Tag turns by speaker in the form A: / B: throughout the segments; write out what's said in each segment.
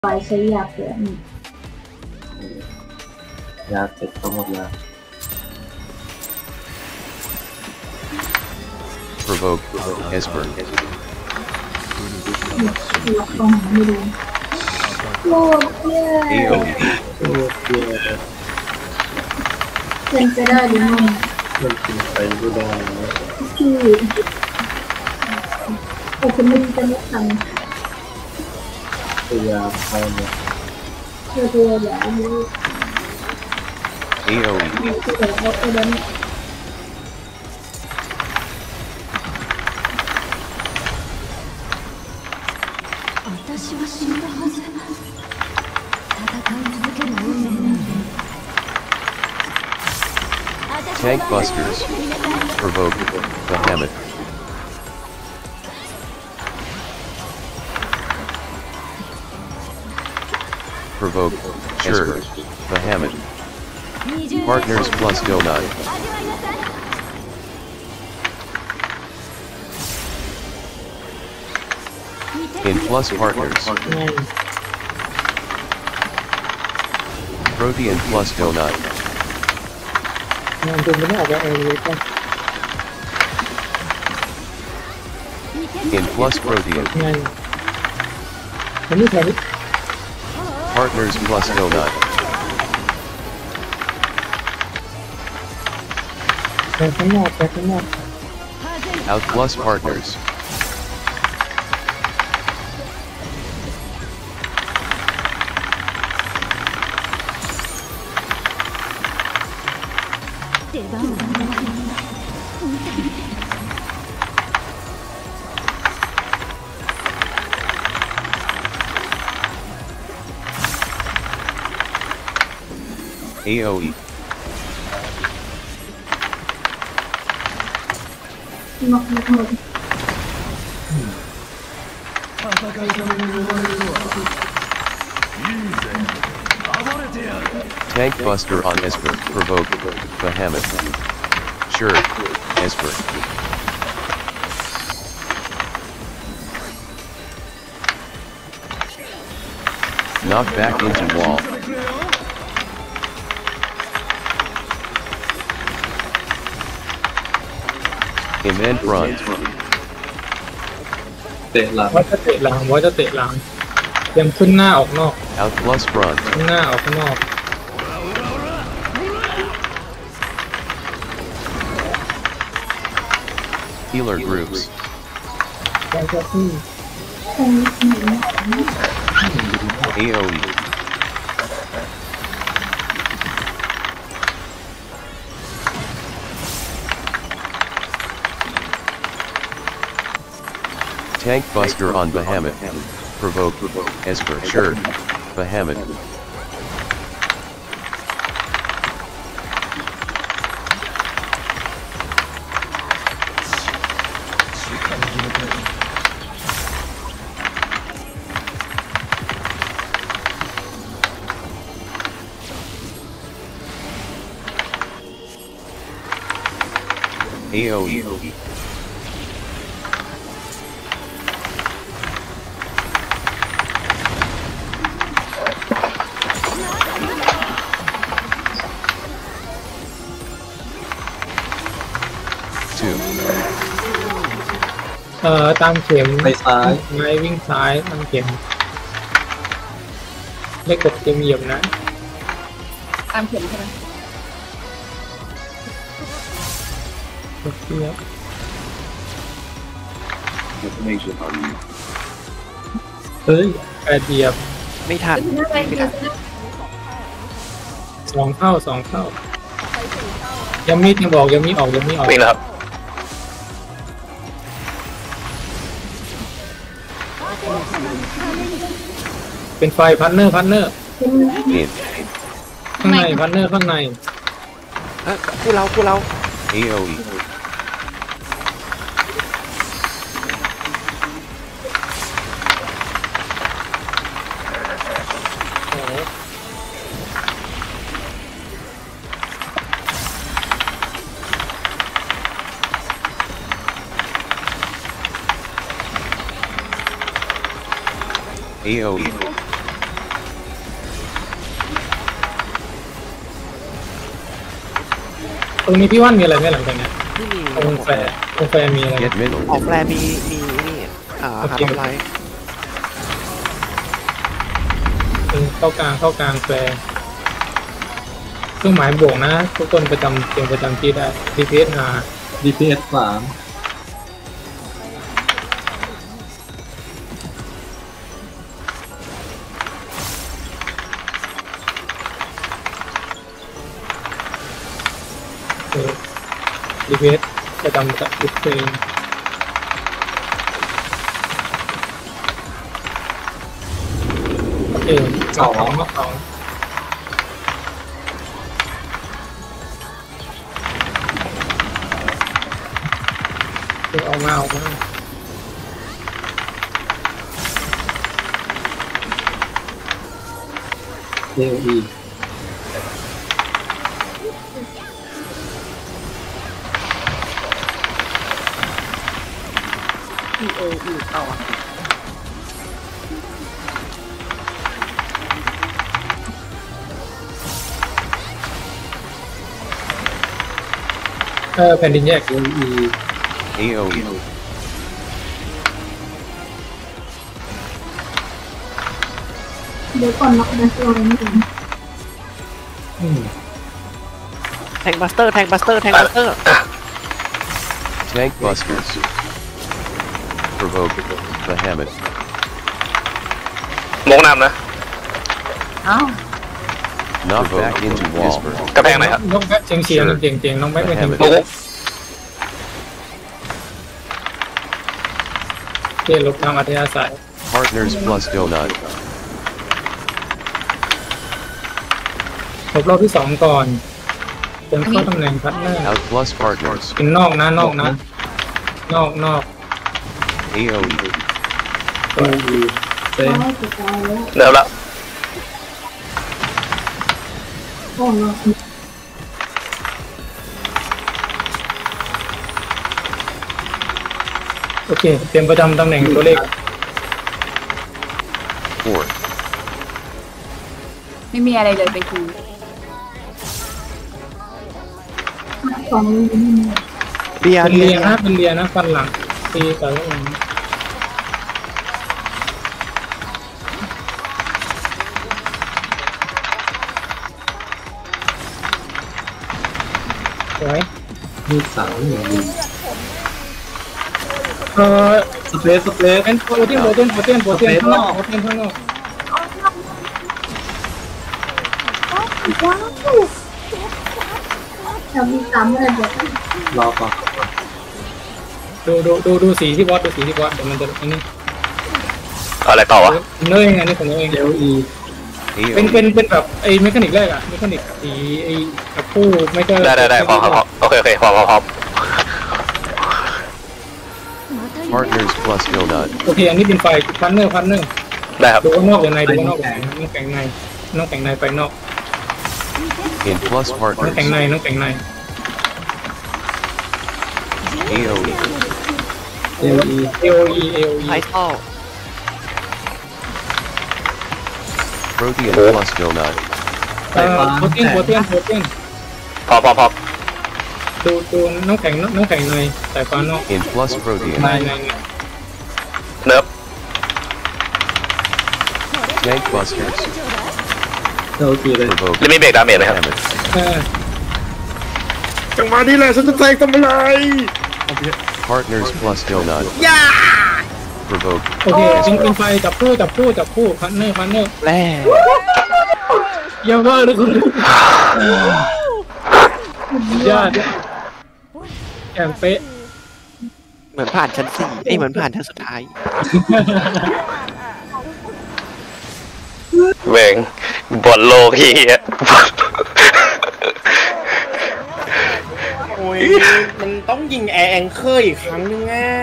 A: ปใช้ยาเปลือก
B: ยาเสร็จก็หมดยา
C: Provoke Esper
A: ล็อกตรงหาไม่ดูโลกเย้
C: AOE
B: โอเค
A: เป็นไปได้หรือไม่
B: มันกินไปไม่ได้นะ
A: ที่โอ้คุณไม่จะไม่ทัน
B: พยายามไปเนี่ย
A: เธอตัวใหญ่เยอะ
C: AOE
A: ที่เหลือเขาไปแล้ว
D: 私は死んだはず。戦い続ける運命なんて。
C: Tank Busters Provoke Behemoth Provoke Sure Behemoth Partners plus Donut In plus partners Protean plus Donut
E: งานดูไม่ได้ออกมาเองเลยกัน
C: In plus Protean
E: งานอันนี้แทน
C: Partners plus Donut
E: แทนข้างนอกแทนข้างนอก
C: Out plus Partners
D: 出番は終わりだ。
C: AOE
A: ล็อกหมด
C: Tank Buster on Esper Provoke Behemoth Sure Esper Knock back into wall Event front
B: เตะหลัง
E: ว่าจะเตะหลังว่าจะเตะหลังเตรียมขึ้นหน้าออกนอก
C: Out plus front
E: ขึ้นหน้าออกข้างนอก
C: Healer groups
E: แค่ที่
C: AOE Tank Buster on Behemoth Provoke Esper Sure Behemoth AOE Two
E: ตามเข็ม
B: ไปซ้าย
E: ไม้วิ่งซ้ายตามเข็มเล็กกดเต็มเหยียบนะ
A: ตามเข็มใช่ไหม
E: กดเทียบ เฮ้ยแปดเหยียบ
F: ไม่ทัน
A: อะไรดี
E: สองเท่ายังมียังบอกยังมีออกยังมีออก
F: วิ่งแล้วครับ
E: เป็นไฟพันเนอร์
C: In
E: ข้างในพันเนอร์ข้างใน
F: คู่เรา
C: AOE AOE
E: รงนี้พี่ว่านมีอะไรไหมหลังจากเนี้ย
F: ที่มี
E: ตรงแฟร์มีอะไร
C: Get middle.
F: ออกแฟร์มีนี่หาทำไร
E: เข้ากลางแฟร์เครื่องหมายบวกนะทุกคนประจำเตรียมประจำที่ได้ DPS หา
B: DPS 3
E: DPS ประจำกับดิสเพลย์โอเคสองเอามา
B: AOE
E: แผ่นดินแยก
B: AOE
C: AOE.
A: เดี๋ยวก่อนน็อกดัสเราไม่ถึง
F: แทงบัสเตอร์
C: Tank busters. Provoke Behemoth.
G: มงนำนะ
C: Knock back into wall.
G: กระแพงไหนครับ
E: น้องแบ๊กเฉียงน้องแบ๊กไม่ถึง
G: มง
E: เกลบทางอัธยาศัย
C: Partners plus donut.
E: รอบที่2ก่อนเตรียมเข้าตำแหน่งพัดหน้า
C: Out plus partners.
E: เป็นนอกนะนอก
C: AOE.
B: AOE เต็ม
A: ได้จะตายแล้ว
G: เริ่มแล้ว
A: โอ้เรา
E: โอเคเตรียมประจำตำแหน่งตัวเลข
C: 4.
H: ไม่มีอะไรเลยเป็นครู
A: สองเลยนี่
F: เรีย
E: เป็นเรียนะเป็นเรียนะฟันหลังตีแต่ละองสวย
B: มีด3อย่างดี สเปซ
E: เป็นโปรตีนข้างนอก
A: จะมี3อะไรบอก
B: รอก่อน
E: ดูสีที่บอสเดี๋ยวมันจะอันนี้
G: อะไรต่อวะ
E: เนยไงนี่ผมเอง
B: AOE
E: เป็น
C: AOE.
E: แบบไอ้เมคานิกแรกอะเมคานิกสีไอ้กับคู่ไม่ก็
G: ได้พอโอเคพอ
C: Partners plus donut.
E: โอเคอันนี้เป็นไฟพันเนอร์
G: ได้ครับ
E: ดูข้างนอกหรือในดูข้างนอกน้องแข็งในไปนอก
C: In plus
E: น้องแข็ง
C: partners.
E: ใน
C: AOE.
B: AOE
E: AOE
F: ไททัล
C: Protean plus donut.
E: โปรตีน
G: พอ
E: ดูน้องแข็งในสายฟ้านอก
C: In plus protean.
E: ใน
G: เนิร์ฟ
C: Tank busters.
B: AOE เลย
C: Provoke
G: แล้วมีเบรกดาเมจไหมครับ
C: Behemoth.
B: จังหวะนี้แหละฉันจะแทงทำอะไร
C: Partners plus donut. Provoke
E: โอเคเป็นไฟจับคู่พันเนอร์
F: แร่
E: เยอะมากเลยคุณยอดแข่งเป๊ะ
F: เหมือนผ่านชั้น4เหมือนผ่านชั้นสุดท้าย
G: เวงบอลโลกพี่
I: โอ้ยมันต้องยิงแอร์แองเกอร์อีกครั้งนึงอ่ะ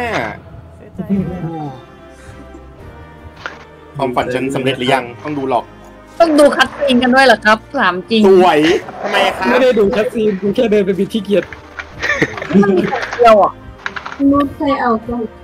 I: ความฝันฉันสำเร็จหรือยังต้องดูหรอก
H: ต้องดูคัดซีนกันด้วยเหรอครับถามจริง
I: สวยทำไมครับ
E: ไม่ได้ดูคัสซีนกูแค่เดินไปบิดขี้เกียจ
H: มันมีแต่เดียวอ่ะ
A: รู้ใครเอาก็